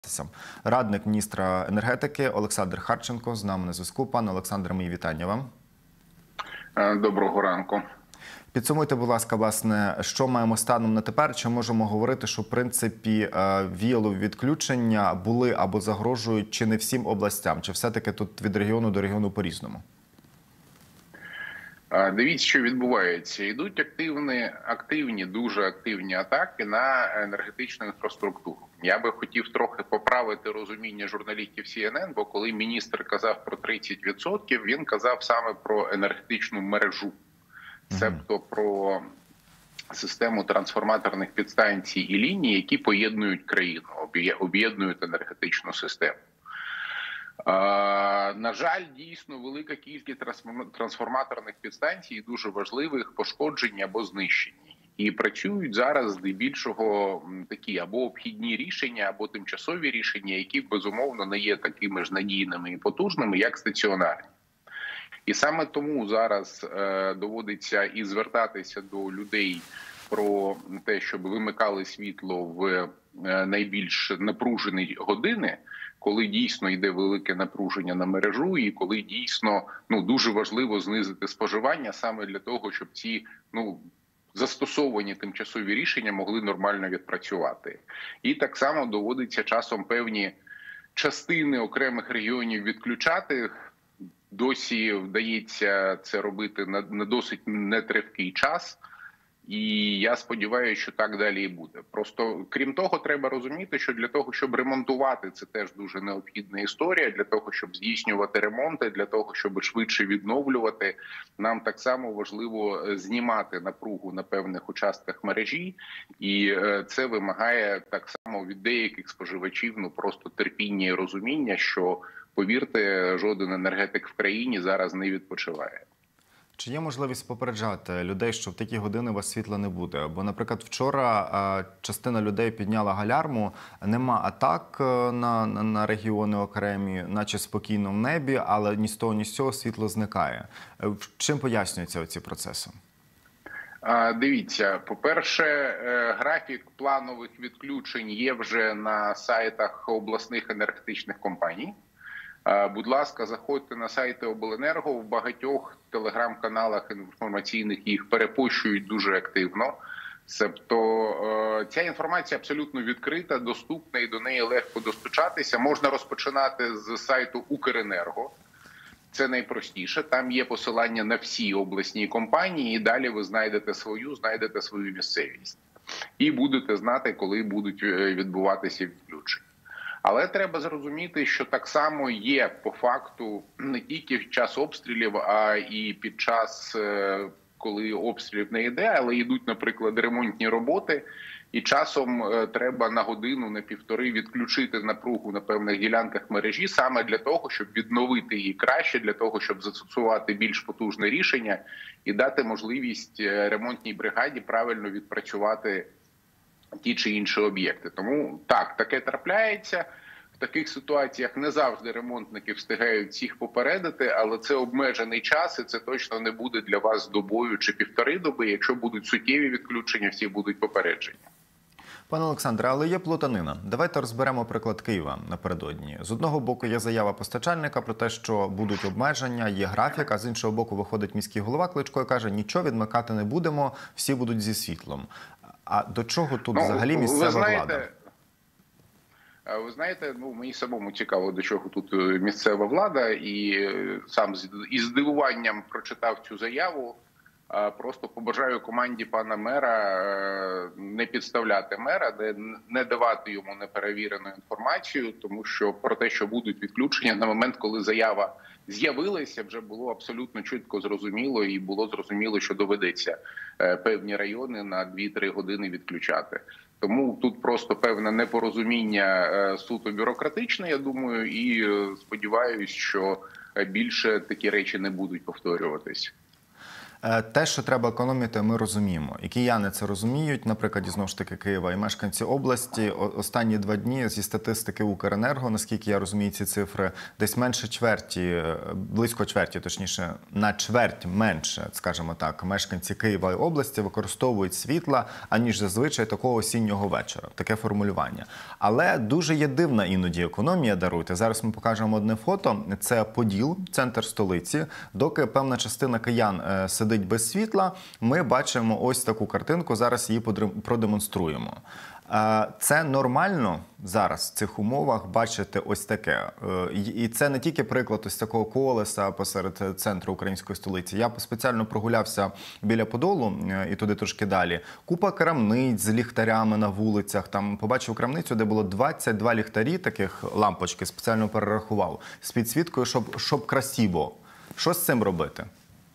Радник міністра енергетики Олександр Харченко з нами на зв'язку. Пане Олександре, мої вітання вам. Доброго ранку. Підсумуйте, будь ласка, власне, що маємо станом на тепер? Чи можемо говорити, що, в принципі, віялові відключення були або загрожують чи не всім областям? Чи все-таки тут від регіону до регіону по-різному? Дивіться, що відбувається. Йдуть дуже активні атаки на енергетичну інфраструктуру. Я би хотів трохи поправити розуміння журналістів CNN, бо коли міністр казав про 30%, він казав саме про енергетичну мережу. Себто про систему трансформаторних підстанцій і ліній, які поєднують країну, об'єднують енергетичну систему. На жаль, дійсно велика кількість трансформаторних підстанцій дуже важливих пошкоджені або знищені. І працюють зараз здебільшого такі або обхідні рішення, або тимчасові рішення, які, безумовно, не є такими ж надійними і потужними, як стаціонарні. І саме тому зараз доводиться і звертатися до людей про те, щоб вимикали світло в найбільш напружені години, коли дійсно йде велике напруження на мережу і коли дійсно дуже важливо знизити споживання саме для того, щоб ці застосовані тимчасові рішення могли нормально відпрацювати. І так само доводиться часом певні частини окремих регіонів відключати. Досі вдається це робити на досить нетривкий час. І я сподіваюся, що так далі і буде. Просто, крім того, треба розуміти, що для того, щоб ремонтувати, це теж дуже необхідна історія. Для того, щоб здійснювати ремонти, для того, щоб швидше відновлювати, нам так само важливо знімати напругу на певних участках мережі. І це вимагає так само від деяких споживачів просто терпіння і розуміння, що, повірте, жоден енергетик в країні зараз не відпочиває. Чи є можливість попереджати людей, що в такі години у вас світла не буде? Бо, наприклад, вчора частина людей підняла галярму, нема атак на регіони окремі, наче спокійно в небі, але ні з того, ні з цього світло зникає. Чим пояснюються ці процеси? Дивіться, по-перше, графік планових відключень є вже на сайтах обласних енергетичних компаній. Будь ласка, заходьте на сайти обленерго, в багатьох телеграм-каналах інформаційних їх перепощують дуже активно. Тобто ця інформація абсолютно відкрита, доступна і до неї легко достучатися. Можна розпочинати з сайту Укренерго. Це найпростіше. Там є посилання на всі обласні компанії, і далі ви знайдете свою місцевість. І будете знати, коли будуть відбуватися відключення. Але треба зрозуміти, що так само є по факту не тільки в час обстрілів, а і під час, коли обстрілів не йде, але йдуть, наприклад, ремонтні роботи. І часом треба на годину, на півтори відключити напругу на певних ділянках мережі саме для того, щоб відновити її краще, для того, щоб застосувати більш потужне рішення і дати можливість ремонтній бригаді правильно відпрацювати ті чи інші об'єкти. Тому так, таке трапляється. В таких ситуаціях не завжди ремонтники встигають всіх попередити, але це обмежений час і це точно не буде для вас добою чи півтори доби. Якщо будуть суттєві відключення, всі будуть попереджені. Пане Олександре, але є плутанина. Давайте розберемо приклад Києва напередодні. З одного боку є заява постачальника про те, що будуть обмеження, є графік, а з іншого боку виходить міський голова Кличко і каже, нічого відмикати не будемо, всі будуть зі світлом. А до чого тут взагалі місцева влада? Ви знаєте, мені самому цікаво, до чого тут місцева влада, і сам із здивуванням прочитав цю заяву. Просто побажаю команді пана мера не підставляти мера, не давати йому неперевірену інформацію, тому що про те, що будуть відключення, на момент, коли заява з'явилася, вже було абсолютно чітко зрозуміло і було зрозуміло, що доведеться певні райони на 2-3 години відключати. Тому тут просто певне непорозуміння суто бюрократичне, я думаю, і сподіваюся, що більше такі речі не будуть повторюватись. Те, що треба економити, ми розуміємо. І кияни це розуміють, наприклад, знову ж таки Києва, і мешканці області. Останні 2 дні зі статистики Укренерго, наскільки я розумію ці цифри, десь менше чверті, близько чверті, точніше, на чверть менше, скажімо так, мешканці Києва і області використовують світла, аніж зазвичай такого осіннього вечора. Таке формулювання. Але дуже є дивна іноді економія, даруйте. Зараз ми покажемо одне фото. Це Поділ, центр столиці. Доки певна частина киян сидить без світла, ми бачимо ось таку картинку, зараз її продемонструємо. Це нормально зараз в цих умовах бачити ось таке. І це не тільки приклад ось такого колеса посеред центру української столиці. Я спеціально прогулявся біля Подолу і туди трошки далі. Купа крамниць з ліхтарями на вулицях. Там побачив крамницю, де було 22 ліхтарі, таких лампочки, спеціально перерахував, з підсвіткою, щоб красиво. Що з цим робити?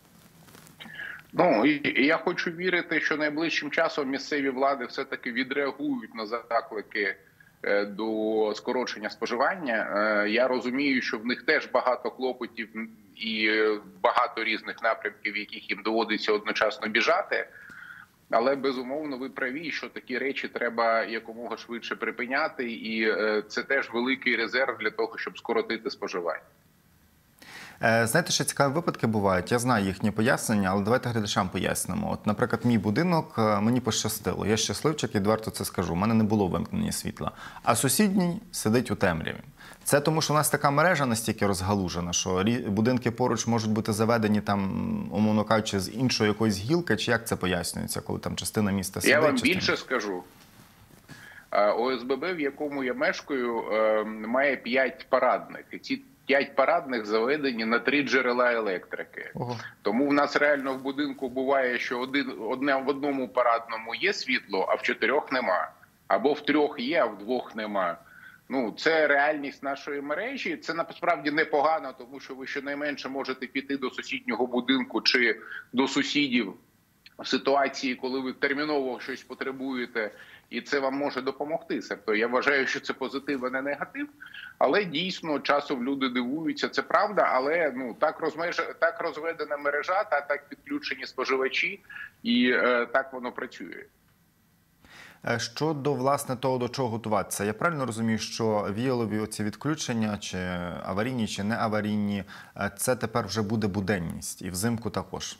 Ну, і я хочу вірити, що найближчим часом місцеві влади все-таки відреагують на заклики до скорочення споживання. Я розумію, що в них теж багато клопотів і багато різних напрямків, в яких їм доводиться одночасно біжати. Але, безумовно, ви праві, що такі речі треба якомога швидше припиняти. І це теж великий резерв для того, щоб скоротити споживання. Знаєте, що цікаві випадки бувають? Я знаю їхні пояснення, але давайте глядачам пояснимо. От, наприклад, мій будинок, мені пощастило. Я щасливчик, і відверто це скажу. У мене не було вимкнення світла. А сусідній сидить у темряві. Це тому, що у нас така мережа настільки розгалужена, що будинки поруч можуть бути заведені, там, умовно кажучи, з іншої якоїсь гілки, чи як це пояснюється, коли там частина міста сидить? Я вам більше скажу. ОСББ, в якому я мешкаю, має 5 парадних. І ці 5 парадних заведені на 3 джерела електрики. Ого. Тому в нас реально в будинку буває, що в одному парадному є світло, а в 4 нема. Або в 3 є, а в 2 нема. Ну, це реальність нашої мережі. Це насправді непогано, тому що ви щонайменше можете піти до сусіднього будинку чи до сусідів в ситуації, коли ви терміново щось потребуєте, і це вам може допомогти. Тобто я вважаю, що це позитив, а не негатив. Але дійсно часом люди дивуються, це правда, але ну так розведена мережа, так підключені споживачі, і так воно працює. Щодо, власне, того, до чого готуватися. Я правильно розумію, що віялові оці відключення, чи аварійні, чи не аварійні, це тепер вже буде буденність, і взимку також?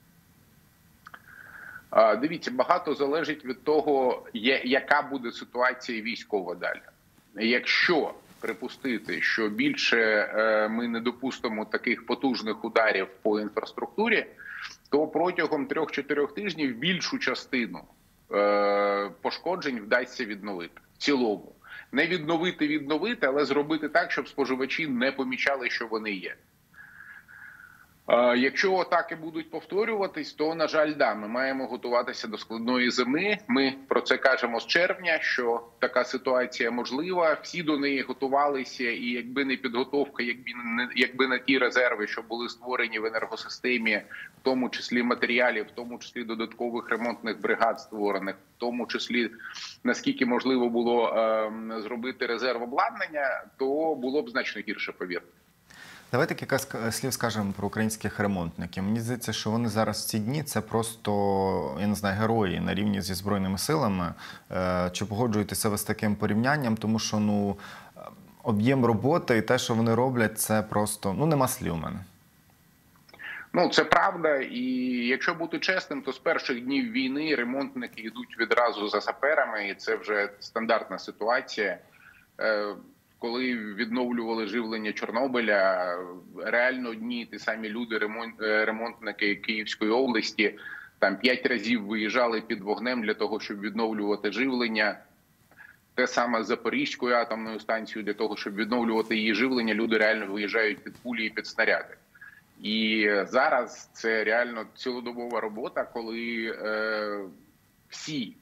Дивіться, багато залежить від того, яка буде ситуація військова далі. Якщо припустити, що більше ми не допустимо таких потужних ударів по інфраструктурі, то протягом 3-4 тижнів більшу частину пошкоджень вдасться відновити. В цілому. Не відновити, але зробити так, щоб споживачі не помічали, що вони є. Якщо атаки будуть повторюватись, то, на жаль, ми маємо готуватися до складної зими. Ми про це кажемо з червня, що така ситуація можлива. Всі до неї готувалися, і якби не підготовка, якби не ті резерви, що були створені в енергосистемі, в тому числі матеріалів, в тому числі додаткових ремонтних бригад створених, в тому числі, наскільки можливо було зробити резерв обладнання, то було б значно гірше, повірте. Давайте кілька слів скажемо про українських ремонтників. Мені здається, що вони зараз в ці дні – це просто, я не знаю, герої на рівні зі Збройними силами. Чи погоджуєтеся ви з таким порівнянням? Тому що, об'єм роботи і те, що вони роблять, це просто, нема слів у мене. Це правда. І якщо бути чесним, то з перших днів війни ремонтники йдуть відразу за саперами, і це вже стандартна ситуація. Коли відновлювали живлення Чорнобиля, реально одні ті самі люди, ремонтники Київської області, там 5 разів виїжджали під вогнем для того, щоб відновлювати живлення. Те саме з Запорізькою атомною станцією, для того, щоб відновлювати її живлення, люди реально виїжджають під пулі і під снаряди. І зараз це реально цілодобова робота, коли всі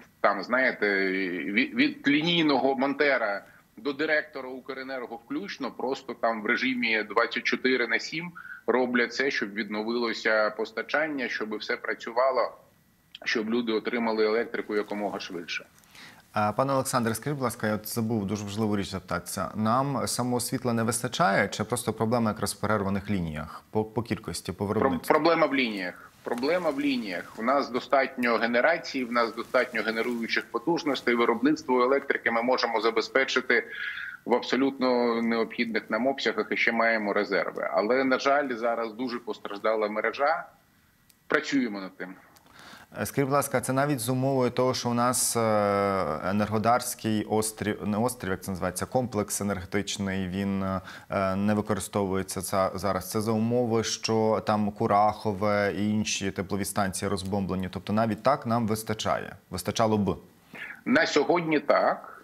від лінійного монтера до директора Укренерго включно, просто там в режимі 24/7 роблять все, щоб відновилося постачання, щоб все працювало, щоб люди отримали електрику якомога швидше. Пане Олександре, скажіть, будь ласка, я от забув дуже важливу річ запитатися. Нам самого світла не вистачає, чи просто проблема якраз в перерваних лініях по кількості, по виробництву? Проблема в лініях. Проблема в лініях. У нас достатньо генерації, в нас достатньо генеруючих потужностей, виробництво електрики ми можемо забезпечити в абсолютно необхідних нам обсягах і ще маємо резерви. Але, на жаль, зараз дуже постраждала мережа. Працюємо над тим. Скажіть, будь ласка, це навіть з умовою того, що у нас Енергодарський острів, не острів, як це називається, комплекс енергетичний, він не використовується зараз. Це за умови, що там Курахове і інші теплові станції розбомблені. Тобто навіть так нам вистачає. Вистачало б. На сьогодні так.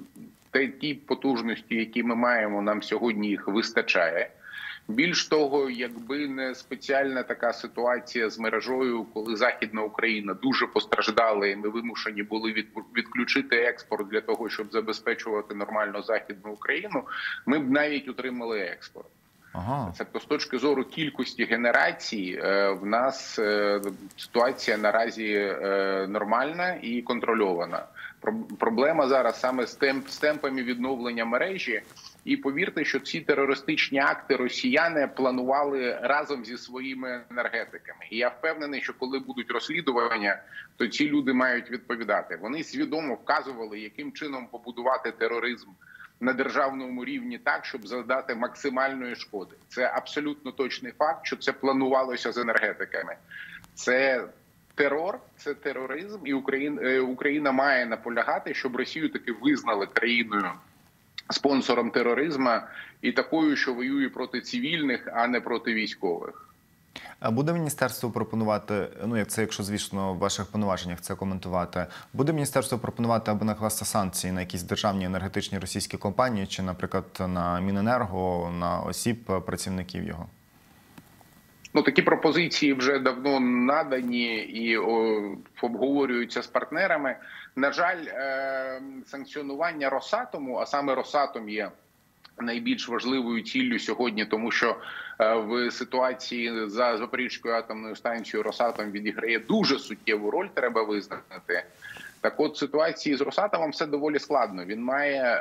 Ті потужності, які ми маємо, нам сьогодні їх вистачає. Більш того, якби не спеціальна така ситуація з мережою, коли Західна Україна дуже постраждала, і ми вимушені були відключити експорт для того, щоб забезпечувати нормально Західну Україну, ми б навіть утримали експорт. Ага. Тобто, з точки зору кількості генерацій, в нас ситуація наразі нормальна і контрольована. Проблема зараз саме з темпами відновлення мережі. І повірте, що ці терористичні акти росіяни планували разом зі своїми енергетиками. І я впевнений, що коли будуть розслідування, то ці люди мають відповідати. Вони свідомо вказували, яким чином побудувати тероризм на державному рівні так, щоб завдати максимальної шкоди. Це абсолютно точний факт, що це планувалося з енергетиками. Це терор, це тероризм, і Україна має наполягати, щоб Росію таки визнали країною спонсором тероризму і такою, що воює проти цивільних, а не проти військових. А буде міністерство пропонувати, ну як це, якщо, звісно, в ваших повноваженнях це коментувати, буде міністерство пропонувати або накласти санкції на якісь державні енергетичні російські компанії, чи, наприклад, на Міненерго, на осіб працівників його? Ну, такі пропозиції вже давно надані і обговорюються з партнерами. На жаль, санкціонування Росатому, а саме Росатом є найбільш важливою ціллю сьогодні, тому що в ситуації за Запорізькою атомною станцією Росатом відіграє дуже суттєву роль, треба визнати. Так от, в ситуації з Росатомом все доволі складно. Він має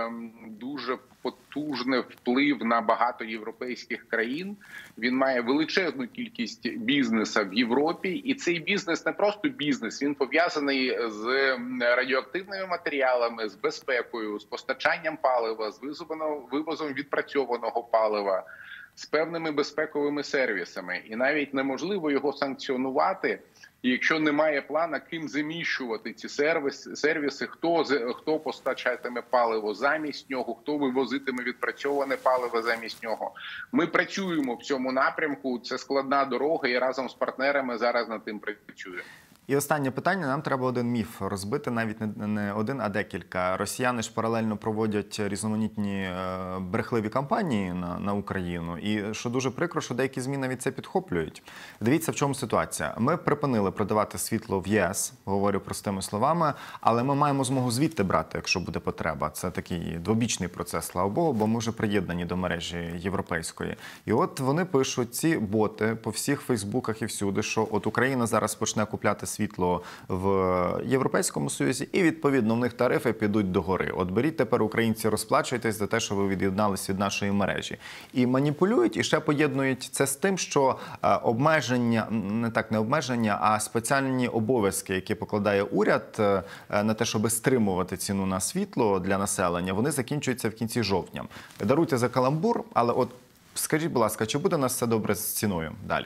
дуже потужний вплив на багато європейських країн. Він має величезну кількість бізнесу в Європі. І цей бізнес не просто бізнес, він пов'язаний з радіоактивними матеріалами, з безпекою, з постачанням палива, з вивозом відпрацьованого палива, з певними безпековими сервісами. І навіть неможливо його санкціонувати, якщо немає плана, ким заміщувати ці сервіси, хто постачатиме паливо замість нього, хто вивозитиме відпрацьоване паливо замість нього. Ми працюємо в цьому напрямку, це складна дорога, і разом з партнерами зараз над тим працюємо. І останнє питання. Нам треба один міф розбити, навіть не один, а декілька. Росіяни ж паралельно проводять різноманітні брехливі кампанії на Україну. І що дуже прикро, що деякі ЗМІ навіть це підхоплюють. Дивіться, в чому ситуація. Ми припинили продавати світло в ЄС, говорю простими словами, але ми маємо змогу звідти брати, якщо буде потреба. Це такий двобічний процес, слава Богу, бо ми вже приєднані до мережі європейської. І от вони пишуть, ці боти по всіх фейсбуках і всюди, що от Україна зараз почне купляти світло в Європейському Союзі, і, відповідно, в них тарифи підуть догори. От беріть тепер, українці, розплачуйтесь за те, що ви від'єднались від нашої мережі. І маніпулюють, і ще поєднують це з тим, що обмеження, не обмеження, а спеціальні обов'язки, які покладає уряд на те, щоб стримувати ціну на світло для населення, вони закінчуються в кінці жовтня. Даруйте за каламбур, але от скажіть, будь ласка, чи буде у нас все добре з ціною далі?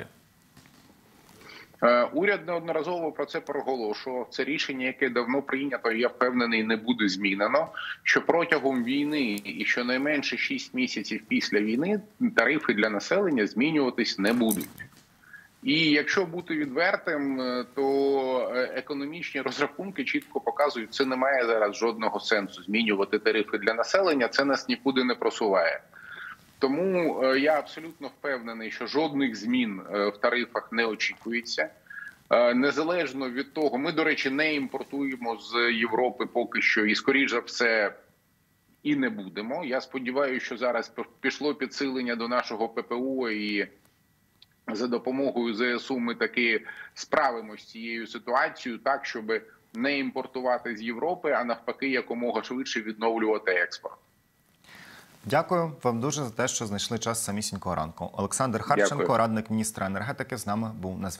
Уряд неодноразово про це проголошував. Це рішення, яке давно прийнято, я впевнений, не буде змінено. Що протягом війни і щонайменше 6 місяців після війни тарифи для населення змінюватись не будуть. І якщо бути відвертим, то економічні розрахунки чітко показують, що це не має зараз жодного сенсу змінювати тарифи для населення, це нас нікуди не просуває. Тому я абсолютно впевнений, що жодних змін в тарифах не очікується. Незалежно від того, ми, до речі, не імпортуємо з Європи поки що і, скоріш за все, і не будемо. Я сподіваюся, що зараз пішло підсилення до нашого ППО і за допомогою ЗСУ ми таки справимося з цією ситуацією так, щоб не імпортувати з Європи, а навпаки якомога швидше відновлювати експорт. Дякую вам дуже за те, що знайшли час самісінького ранку. Олександр Харченко, Дякую. радник міністра енергетики, з нами був на зв'язку.